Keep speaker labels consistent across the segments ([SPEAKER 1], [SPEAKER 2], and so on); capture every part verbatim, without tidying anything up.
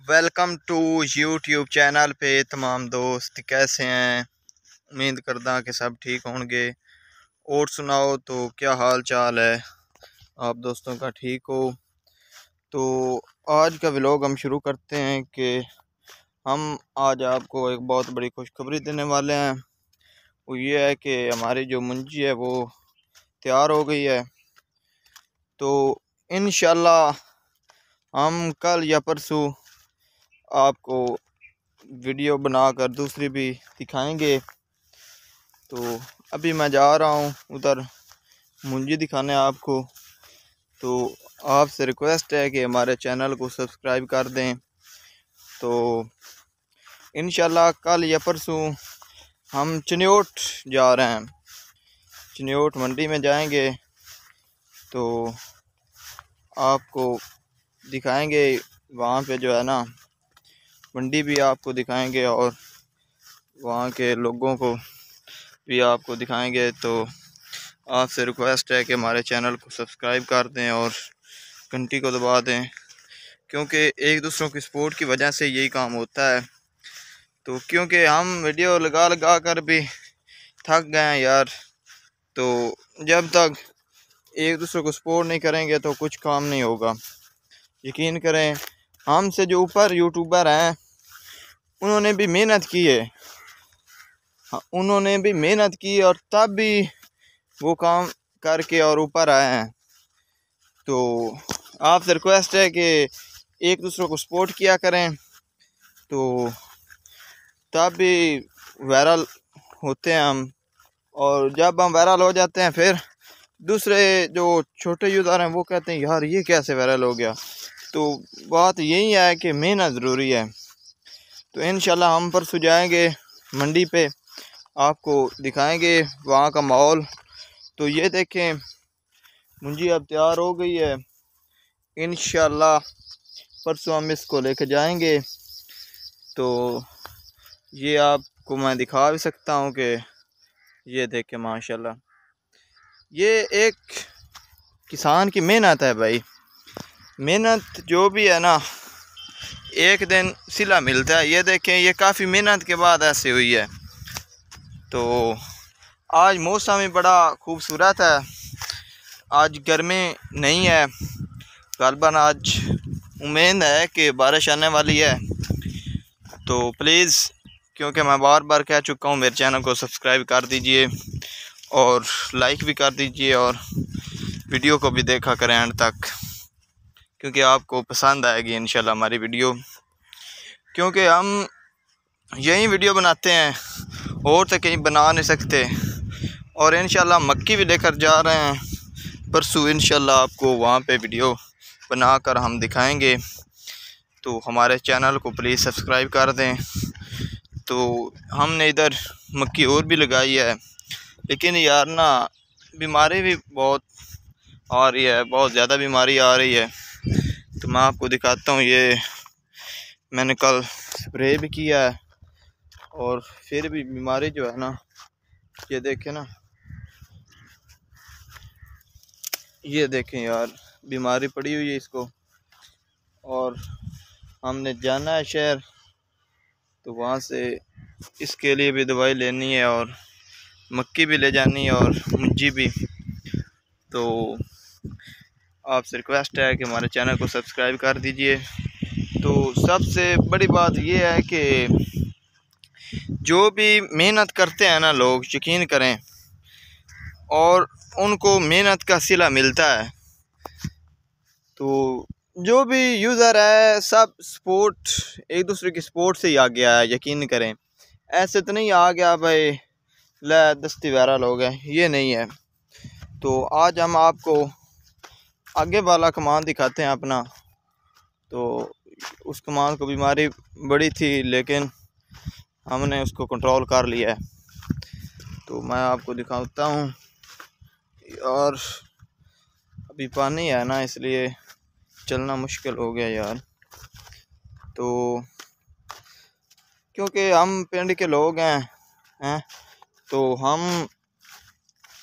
[SPEAKER 1] Welcome to YouTube channel पे तमाम दोस्त कैसे हैं। उम्मीद करदा कि सब ठीक होंगे। और सुनाओ तो क्या हाल चाल है आप दोस्तों का, ठीक हो? तो आज का व्लॉग हम शुरू करते हैं कि हम आज आपको एक बहुत बड़ी खुशखबरी देने वाले हैं। वो ये है कि हमारी जो मुंजी है वो तैयार हो गई है। तो इंशाल्लाह हम कल या परसों आपको वीडियो बनाकर दूसरी भी दिखाएंगे। तो अभी मैं जा रहा हूँ उधर मुंजी दिखाने आपको। तो आपसे रिक्वेस्ट है कि हमारे चैनल को सब्सक्राइब कर दें। तो इंशाल्लाह कल या परसों हम चिन्योट जा रहे हैं, चिन्योट मंडी में जाएंगे। तो आपको दिखाएंगे वहाँ पे जो है ना, मंडी भी आपको दिखाएंगे और वहाँ के लोगों को भी आपको दिखाएंगे। तो आपसे रिक्वेस्ट है कि हमारे चैनल को सब्सक्राइब कर दें और घंटी को दबा दें, क्योंकि एक दूसरों की सपोर्ट की वजह से यही काम होता है। तो क्योंकि हम वीडियो लगा लगा कर भी थक गए हैं यार। तो जब तक एक दूसरे को सपोर्ट नहीं करेंगे तो कुछ काम नहीं होगा। यकीन करें, हमसे जो ऊपर यूट्यूबर हैं उन्होंने भी मेहनत की है, उन्होंने भी मेहनत की और तब भी वो काम करके और ऊपर आए हैं। तो आपसे रिक्वेस्ट है कि एक दूसरे को सपोर्ट किया करें, तो तब भी वायरल होते हैं हम। और जब हम वायरल हो जाते हैं फिर दूसरे जो छोटे यूज़र हैं वो कहते हैं यार ये कैसे वायरल हो गया। तो बात यही है कि मेहनत ज़रूरी है। तो इंशाल्लाह हम परसों जाएंगे मंडी पे, आपको दिखाएंगे वहाँ का माहौल। तो ये देखें मुंजी अब तैयार हो गई है। इंशाल्लाह परसों हम इसको लेकर जाएंगे। तो ये आपको मैं दिखा भी सकता हूँ कि ये देखें माशाल्लाह, ये एक किसान की मेहनत है भाई। मेहनत जो भी है ना, एक दिन सिला मिलता है। ये देखें ये काफ़ी मेहनत के बाद ऐसे हुई है। तो आज मौसम भी बड़ा खूबसूरत है, आज गर्मी नहीं है। गलबन आज उम्मीद है कि बारिश आने वाली है। तो प्लीज़, क्योंकि मैं बार बार कह चुका हूँ, मेरे चैनल को सब्सक्राइब कर दीजिए और लाइक भी कर दीजिए और वीडियो को भी देखा करें एंड तक, क्योंकि आपको पसंद आएगी इंशाल्लाह हमारी वीडियो। क्योंकि हम यही वीडियो बनाते हैं और तो कहीं बना नहीं सकते। और इंशाल्लाह मक्की भी लेकर जा रहे हैं परसों। इंशाल्लाह आपको वहाँ पे वीडियो बनाकर हम दिखाएंगे। तो हमारे चैनल को प्लीज़ सब्सक्राइब कर दें। तो हमने इधर मक्की और भी लगाई है, लेकिन यार ना बीमारी भी बहुत आ रही है, बहुत ज़्यादा बीमारी आ रही है। तो मैं आपको दिखाता हूँ, ये मैंने कल स्प्रे भी किया है और फिर भी बीमारी जो है ना, ये देखें ना, ये देखें यार बीमारी पड़ी हुई है इसको। और हमने जाना है शहर, तो वहाँ से इसके लिए भी दवाई लेनी है और मक्की भी ले जानी है और मुंजी भी। तो आपसे रिक्वेस्ट है कि हमारे चैनल को सब्सक्राइब कर दीजिए। तो सबसे बड़ी बात यह है कि जो भी मेहनत करते हैं ना लोग, यकीन करें, और उनको मेहनत का सिला मिलता है। तो जो भी यूज़र है सब सपोर्ट, एक दूसरे की सपोर्ट से ही आ गया है। यकीन करें, ऐसे तो नहीं आ गया भाई ले दस्ती वायरल हो गए, ये नहीं है। तो आज हम आपको आगे वाला कमान दिखाते हैं अपना। तो उस कमान को बीमारी बड़ी थी, लेकिन हमने उसको कंट्रोल कर लिया है। तो मैं आपको दिखाता हूँ। और अभी पानी है ना, इसलिए चलना मुश्किल हो गया यार। तो क्योंकि हम पिंड के लोग हैं हैं तो हम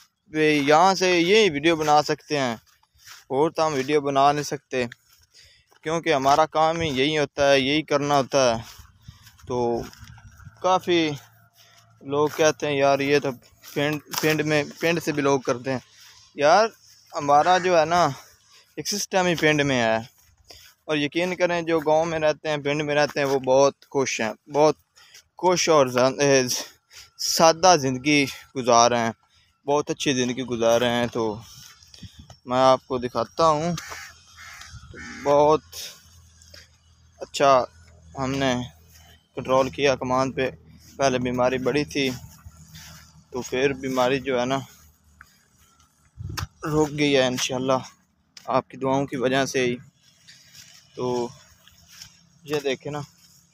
[SPEAKER 1] यहाँ से ये वीडियो बना सकते हैं, और तो हम वीडियो बना नहीं सकते। क्योंकि हमारा काम ही यही होता है, यही करना होता है। तो काफ़ी लोग कहते हैं यार ये तो पिंड पिंड में पिंड से भी लोग करते हैं। यार हमारा जो है ना एक सिस्टम ही पिंड में है, और यकीन करें जो गांव में रहते हैं, पिंड में रहते हैं, वो बहुत खुश हैं, बहुत खुश और सादा ज़िंदगी गुजार रहे हैं, बहुत अच्छी ज़िंदगी गुजार रहे हैं। तो मैं आपको दिखाता हूँ, बहुत अच्छा हमने कंट्रोल किया कमान पे। पहले बीमारी बड़ी थी, तो फिर बीमारी जो है ना रुक गई है इंशाल्लाह, आपकी दुआओं की वजह से ही। तो ये देखें ना,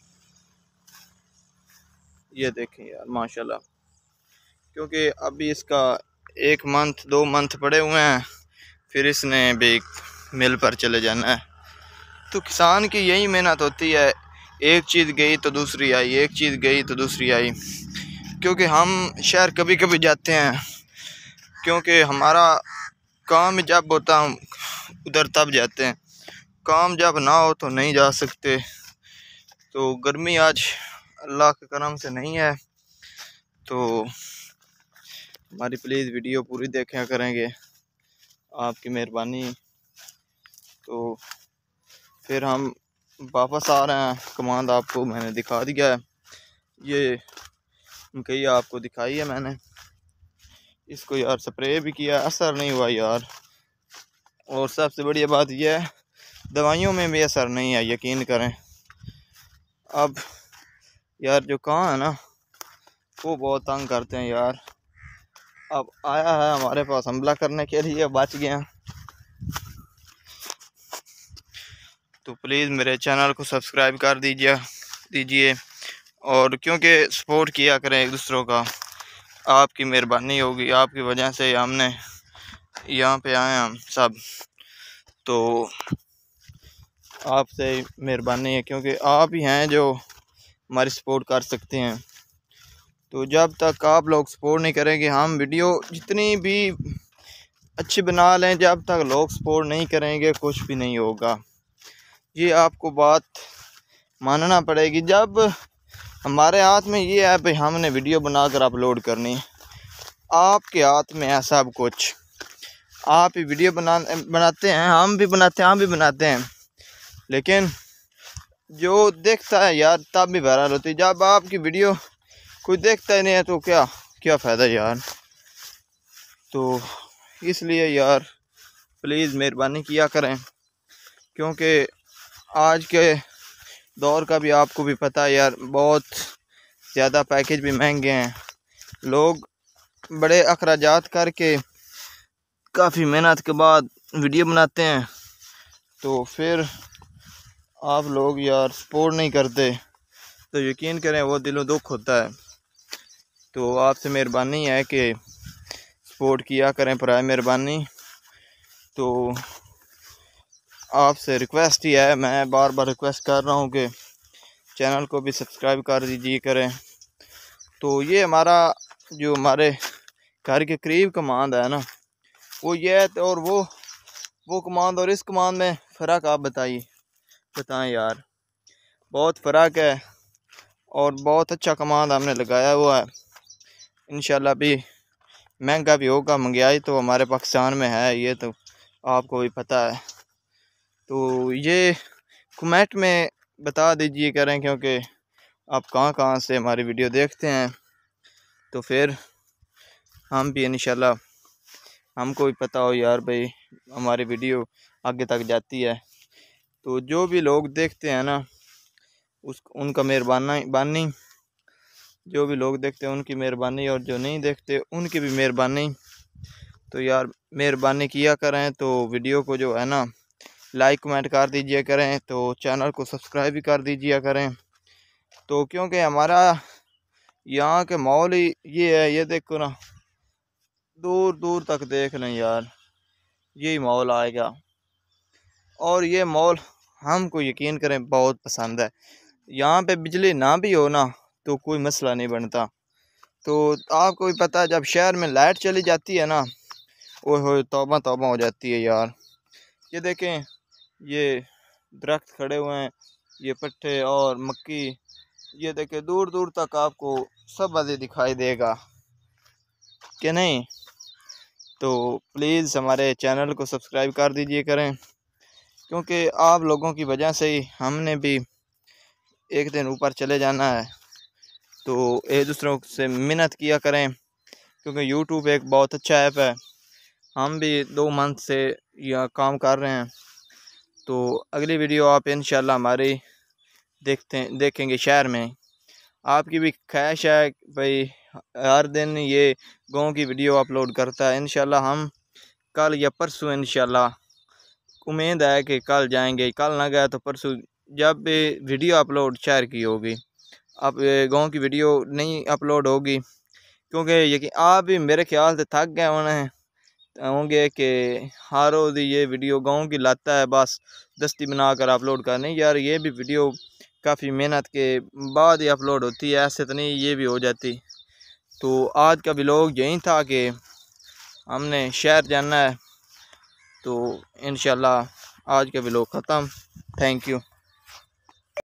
[SPEAKER 1] ये देखें यार माशाल्लाह, क्योंकि अभी इसका एक मंथ दो मंथ पड़े हुए हैं, फिर इसने भी मिल पर चले जाना है। तो किसान की यही मेहनत होती है, एक चीज़ गई तो दूसरी आई, एक चीज़ गई तो दूसरी आई। क्योंकि हम शहर कभी कभी जाते हैं, क्योंकि हमारा काम जब होता हम उधर तब जाते हैं, काम जब ना हो तो नहीं जा सकते। तो गर्मी आज अल्लाह के करम से नहीं है, तो हमारी प्लीज़ वीडियो पूरी देखा करेंगे, आपकी मेहरबानी। तो फिर हम वापस आ रहे हैं, कमांड आपको मैंने दिखा दिया है, ये कही आपको दिखाई है मैंने। इसको यार स्प्रे भी किया, असर नहीं हुआ यार। और सबसे बढ़िया बात यह है, दवाइयों में भी असर नहीं है, यकीन करें। अब यार जो कहाँ है ना, वो बहुत तंग करते हैं यार। अब आया है हमारे पास हमला करने के लिए, बच गया। तो प्लीज़ मेरे चैनल को सब्सक्राइब कर दीजिए दीजिए और क्योंकि सपोर्ट किया करें एक दूसरों का, आपकी मेहरबानी होगी, आपकी वजह से हमने यहाँ पे आए हम सब। तो आपसे मेहरबानी है, क्योंकि आप ही हैं जो हमारी सपोर्ट कर सकते हैं। तो जब तक आप लोग सपोर्ट नहीं करेंगे, हम वीडियो जितनी भी अच्छी बना लें, जब तक लोग सपोर्ट नहीं करेंगे कुछ भी नहीं होगा। ये आपको बात मानना पड़ेगी। जब हमारे हाथ में ये है भाई, हमने वीडियो बनाकर अपलोड करनी, आपके हाथ में है सब कुछ। आप ही वीडियो बना बनाते हैं, हम भी बनाते हैं, हम भी बनाते हैं, लेकिन जो देखता है यार तब भी वायरल होती है। जब आपकी वीडियो कोई देखता ही नहीं है तो क्या क्या फ़ायदा यार। तो इसलिए यार प्लीज़ मेहरबानी किया करें, क्योंकि आज के दौर का भी आपको भी पता है यार, बहुत ज़्यादा पैकेज भी महंगे हैं। लोग बड़े अखराजात करके काफ़ी मेहनत के बाद वीडियो बनाते हैं, तो फिर आप लोग यार सपोर्ट नहीं करते, तो यकीन करें वो दिलों दुख होता है। तो आपसे मेहरबानी है कि सपोर्ट किया करें, पर मेहरबानी। तो आपसे रिक्वेस्ट ही है, मैं बार बार रिक्वेस्ट कर रहा हूँ कि चैनल को भी सब्सक्राइब कर दीजिए करें। तो ये हमारा जो हमारे घर के करीब कमांड है ना, वो ये है। और वो वो कमांड और इस कमांड में फ़र्क आप बताइए बताएं यार, बहुत फ़र्क है। और बहुत अच्छा कमांड हमने लगाया हुआ है, इंशाल्लाह भी महंगा भी होगा, महंगाई तो हमारे पाकिस्तान में है, ये तो आपको भी पता है। तो ये कमेंट में बता दीजिए करें, क्योंकि आप कहाँ कहाँ से हमारी वीडियो देखते हैं, तो फिर हम भी इंशाल्लाह हमको भी पता हो यार भाई हमारी वीडियो आगे तक जाती है। तो जो भी लोग देखते हैं ना, उस उनका मेहरबानी बानी जो भी लोग देखते हैं उनकी मेहरबानी, और जो नहीं देखते उनकी भी मेहरबानी। तो यार मेहरबानी किया करें, तो वीडियो को जो है ना लाइक कमेंट कर दीजिए करें, तो चैनल को सब्सक्राइब भी कर दीजिए करें। तो क्योंकि हमारा यहाँ के माहौल ही ये है, ये देखो ना, दूर दूर तक देख लें यार, यही माहौल आएगा। और ये माहौल हमको यकीन करें बहुत पसंद है। यहाँ पे बिजली ना भी हो ना तो कोई मसला नहीं बनता। तो आपको भी पता है, जब शहर में लाइट चली जाती है ना, ओए होए तौबा तौबा हो जाती है यार। ये देखें, ये दरख्त खड़े हुए हैं, ये पट्टे और मक्की, ये देखे दूर दूर तक आपको सब वादे दिखाई देगा कि नहीं। तो प्लीज़ हमारे चैनल को सब्सक्राइब कर दीजिए करें, क्योंकि आप लोगों की वजह से ही हमने भी एक दिन ऊपर चले जाना है। तो एक दूसरों से मिन्नत किया करें, क्योंकि यूट्यूब एक बहुत अच्छा ऐप है। हम भी दो मंथ से यह काम कर रहे हैं। तो अगली वीडियो आप इंशाल्लाह हमारी देखते देखेंगे शहर में। आपकी भी ख्वाहिश है भाई हर दिन ये गाँव की वीडियो अपलोड करता है। इंशाल्लाह हम कल या परसों, इंशाल्लाह उम्मीद है कि कल जाएंगे, कल ना गया तो परसों, जब भी वीडियो अपलोड शहर की होगी। अब गांव की वीडियो नहीं अपलोड होगी, क्योंकि ये आप भी मेरे ख्याल से थक गए होने होंगे कि हर रोज़ ये वीडियो गांव की लाता है, बस दस्ती बनाकर अपलोड कर। नहीं यार, ये भी वीडियो काफ़ी मेहनत के बाद ही अपलोड होती है, ऐसे तो नहीं ये भी हो जाती। तो आज का व्लॉग यही था कि हमने शहर जाना है। तो इंशाल्लाह आज का व्लॉग ख़त्म। Thank you.